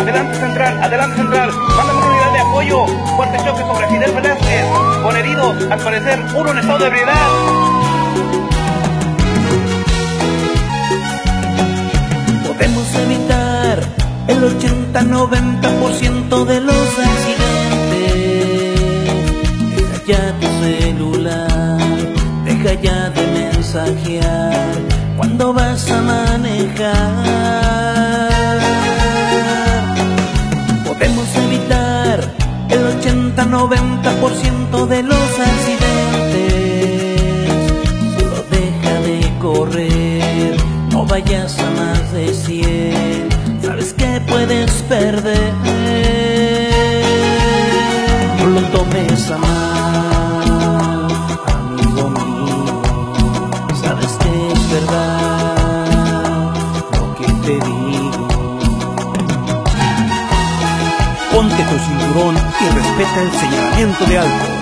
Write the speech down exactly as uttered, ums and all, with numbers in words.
Adelante central, adelante central. Mándame una unidad de apoyo. Fuerte choque sobre Fidel Velázquez. Con herido, al parecer, uno en estado de ebriedad. Podemos evitar el ochenta noventa por ciento de los accidentes. Deja ya tu celular, deja ya de mensajear cuando vas a manejar. Podemos evitar el ochenta noventa por ciento de los accidentes. Solo deja de correr, no vayas a más de cien. Sabes que puedes perder. No lo tomes a mal, amigo mío. Sabes que es verdad lo que te digo. Ponte tu cinturón y respeta el señalamiento de alto.